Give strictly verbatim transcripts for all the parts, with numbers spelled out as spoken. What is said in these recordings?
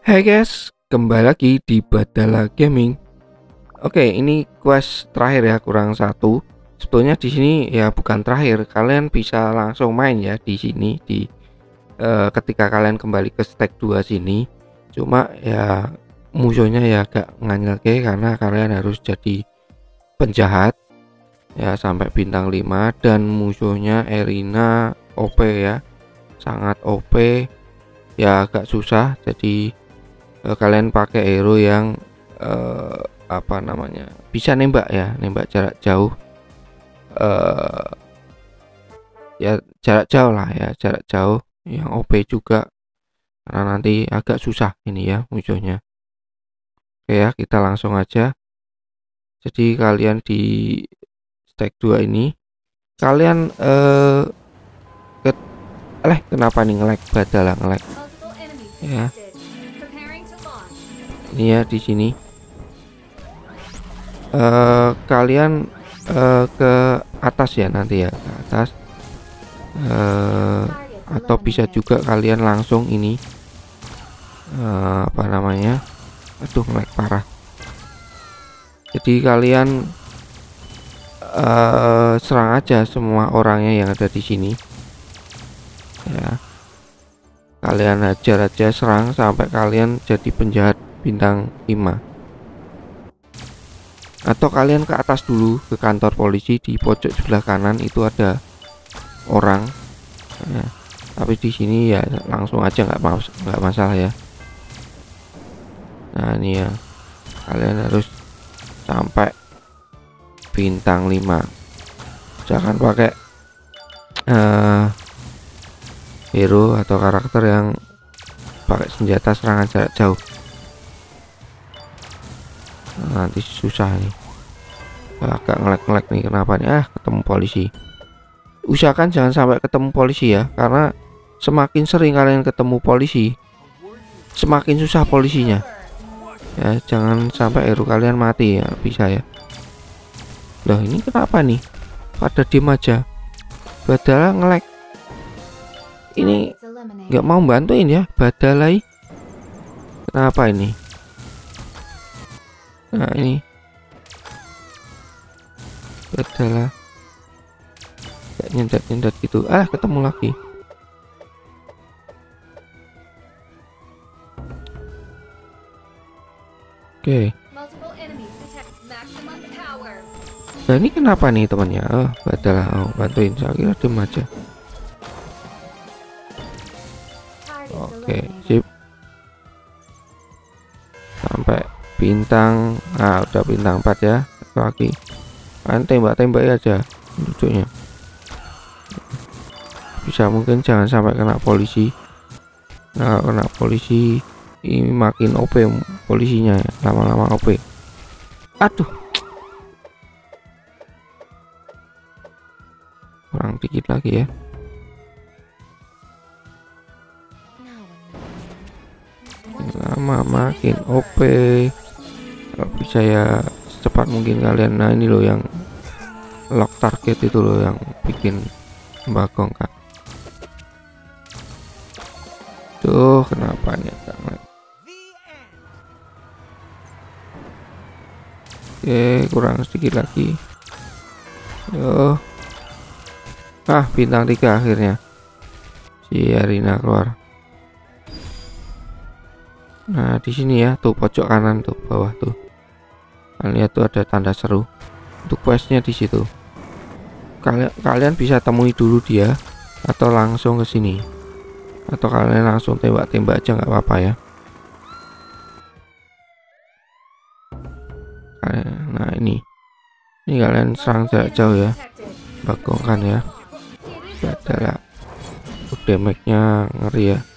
Hai guys, kembali lagi di Badala Gaming. Oke, ini quest terakhir ya, kurang satu. Sebetulnya di sini ya bukan terakhir, kalian bisa langsung main ya di sini di uh, ketika kalian kembali ke stage dua sini. Cuma ya musuhnya ya agak nganyelke karena kalian harus jadi penjahat ya sampai bintang lima, dan musuhnya Erina O P ya, sangat O P ya, agak susah. Jadi Uh, kalian pakai hero yang uh, apa namanya bisa nembak ya, nembak jarak jauh, uh, ya jarak jauh lah ya, jarak jauh yang O P juga, karena nanti agak susah ini ya musuhnya. Oke ya, kita langsung aja. Jadi kalian di stage dua ini kalian uh, ke eh kenapa nih nge-lag, Badala nge-lag ya. Ini ya di sini uh, kalian uh, ke atas ya nanti ya, ke atas uh, atau bisa juga kalian langsung ini uh, apa namanya aduh ngelag parah. Jadi kalian uh, serang aja semua orangnya yang ada di sini ya, kalian hajar aja, serang sampai kalian jadi penjahat bintang lima. Atau kalian ke atas dulu ke kantor polisi, di pojok sebelah kanan itu ada orang ya. Tapi di sini ya langsung aja, nggak mas nggak masalah ya. Nah ini ya, kalian harus sampai bintang lima, jangan pakai uh, hero atau karakter yang pakai senjata serangan jarak jauh, nanti susah nih. Agak ngelek-ngelek nih, kenapa nih? Ah, ketemu polisi. Usahakan jangan sampai ketemu polisi ya, karena semakin sering kalian ketemu polisi, semakin susah polisinya ya. Jangan sampai hero kalian mati ya, bisa ya. Loh ini kenapa nih pada diem aja, Badala ngelek ini, nggak mau bantuin ya Badala. Kenapa ini? Nah ini Badala kayak nyendat-nyendat gitu. Ah, ketemu lagi. Oke. Nah ini kenapa nih temannya? Oh, Badala oh, bantuin. Saya kira diem aja. Oke, sip. Sampai bintang, ah udah bintang empat ya. Lagi kan tembak-tembak aja duduknya, bisa mungkin jangan sampai kena polisi. Nah kena polisi ini makin O P polisinya ya, lama-lama O P. Aduh, kurang dikit lagi ya. Lama makin O P. Kalau bisa ya secepat mungkin kalian. Nah ini loh yang lock target itu loh yang bikin bagong kan. Tuh kenapa nih? Oke, kurang sedikit lagi. Yo, ah bintang tiga akhirnya si Erina keluar. Nah di sini ya, tuh pojok kanan tuh bawah tuh, kalian lihat tuh ada tanda seru untuk questnya di situ. Kalian kalian bisa temui dulu dia, atau langsung ke sini, atau kalian langsung tembak-tembak aja nggak apa-apa ya. Nah ini ini kalian serang jarak jauh ya, bagongkan ya. Badala uh, damage-nya ngeri ya.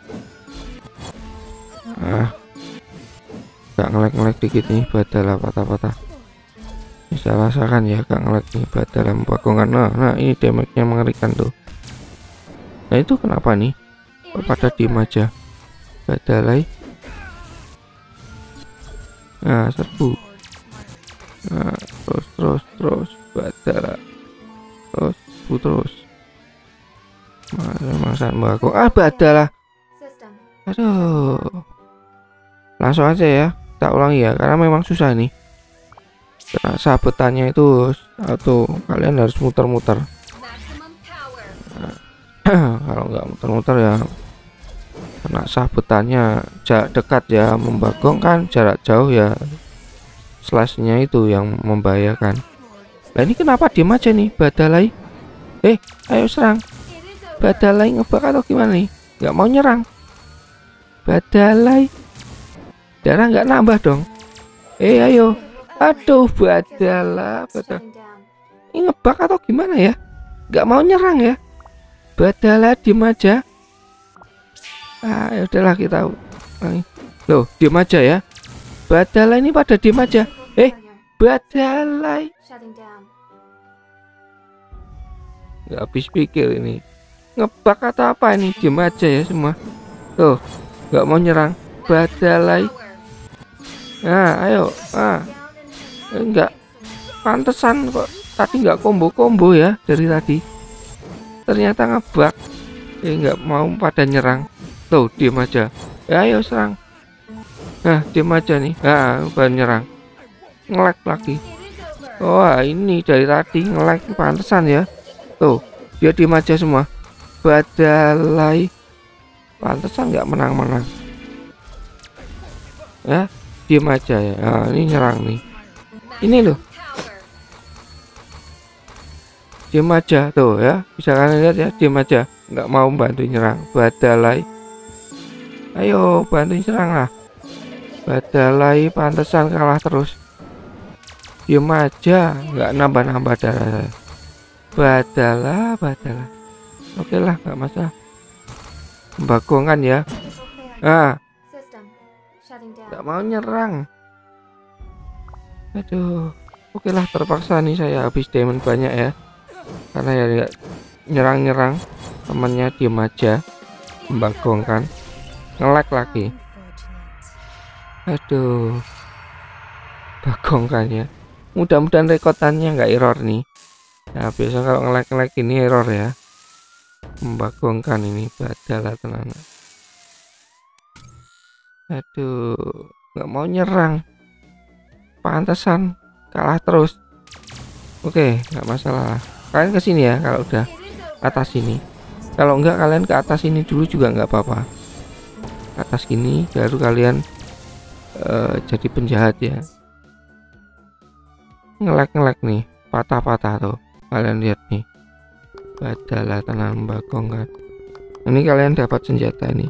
Ah, gak ngelek-ngelek dikit nih Badala patah-patah, bisa rasakan ya gak ngelek nih Badala membagongkan. Nah, nah ini damage-nya mengerikan tuh. Nah itu kenapa nih kok pada diem aja Badala? Nah serbu, nah terus terus terus Badala terus serbu terus. Masa-masa mbakku, ah Badala, aduh Langsung aja ya, kita ulangi ya, karena memang susah nih. Karena sabetannya itu atau kalian harus muter-muter. Nah, kalau nggak muter-muter ya kena sabetannya. Jarak dekat ya membagongkan, jarak jauh ya slashnya itu yang membahayakan. Nah ini kenapa diem aja nih Badalai? Eh ayo serang. Badalai ngebak atau gimana nih? Nggak mau nyerang Badalai. Darah nggak nambah dong. Eh ayo. Aduh Badala, Badala. Ini ngebak atau gimana ya? Nggak mau nyerang ya Badala, diem aja. Ah ya udahlah kita. Loh diem aja ya Badala, ini pada diem aja. Eh Badalai nggak habis pikir ini. Ngebak atau apa ini? Diem aja ya semua. Tuh nggak mau nyerang Badalai. Nah ayo. Ah enggak pantesan kok tadi nggak combo-combo ya dari tadi. Ternyata ngebak. Eh nggak mau pada nyerang. Tuh diem aja. Ya, ayo serang. Nah diem aja nih. Nah baru nyerang. Nge-lag lagi. Wah ini dari tadi nge-lag, pantesan ya. Tuh dia diem aja semua. Badalai pantesan nggak menang-menang ya, diem aja ya. Nah, ini nyerang nih, ini loh, diem aja tuh ya, bisa kalian lihat ya, diem aja nggak mau bantu nyerang Badalai. Ayo bantu nyerang lah Badalai, pantesan kalah terus. Diem aja nggak nambah-nambah darah. Badala Badala, oke lah nggak masalah. Membagongkan ya. Ah nggak mau nyerang. Aduh, oke lah terpaksa nih saya habis diamond banyak ya, karena ya nggak nyerang-nyerang, temannya diem aja, membagongkan, nge-lag lagi. Aduh, bagongkan ya. Mudah-mudahan rekotannya nggak error nih. Nah biasa kalau nge-lag-nge-lag ini error ya. Membagongkan ini Badala tenan. Aduh, nggak mau nyerang, pantesan kalah terus. Oke nggak masalah, kalian kesini ya kalau udah atas sini. Kalau enggak kalian ke atas ini dulu juga nggak apa-apa. Atas gini baru kalian uh, jadi penjahat ya. Nge-lag-nge-lag nih, patah-patah tuh, kalian lihat nih. Badala tenan membagongkan. Ini kalian dapat senjata ini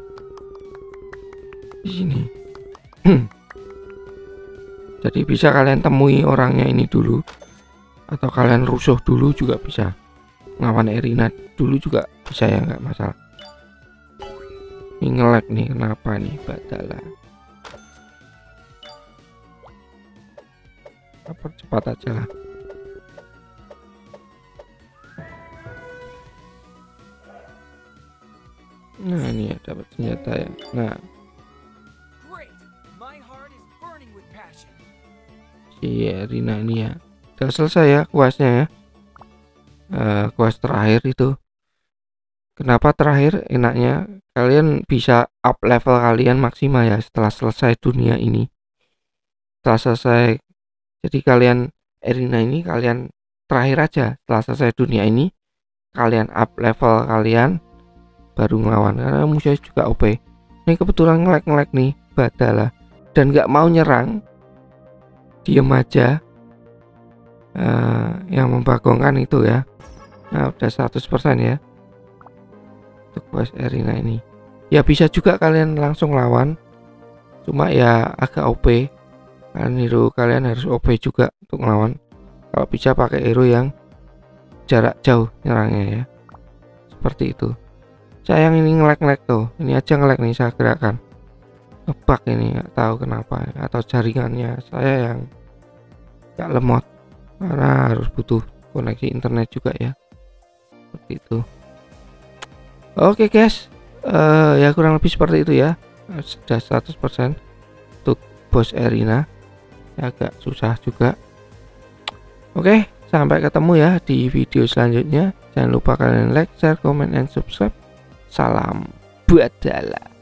di sini. Jadi bisa kalian temui orangnya ini dulu, atau kalian rusuh dulu juga bisa. Ngawan Erina dulu juga bisa ya, nggak masalah. Ini nge-lag nih, kenapa nih Badala? Cepat aja lah. Nah ini ya dapat senjata ya. Nah si Erina ini ya udah selesai ya questnya ya. Uh, quest terakhir itu. Kenapa terakhir? Enaknya kalian bisa up level kalian maksimal ya setelah selesai dunia ini. Setelah selesai, jadi kalian Erina ini kalian terakhir aja setelah selesai dunia ini, kalian up level kalian baru ngelawan, karena musuhnya juga O P. Ini kebetulan nge-lag-nge-lag nih Badala dan nggak mau nyerang, diem aja. Uh, yang membagongkan itu ya. Nah udah seratus persen ya untuk quest Erina ini. Ya bisa juga kalian langsung lawan, cuma ya agak O P. Kalian hero kalian harus O P juga untuk melawan. Kalau bisa pakai hero yang jarak jauh nyerangnya ya, seperti itu. Sayang ini nge-lag-nge-lag tuh, ini aja nge-lag nih saya gerakan. Ngebug ini nggak tahu kenapa, atau jaringannya saya yang nggak lemot, karena harus butuh koneksi internet juga ya, seperti itu. Oke guys, uh, ya kurang lebih seperti itu ya. Sudah seratus persen untuk boss Erina, ya, agak susah juga. Oke, sampai ketemu ya di video selanjutnya. Jangan lupa kalian like, share, comment, and subscribe. Salam Badala.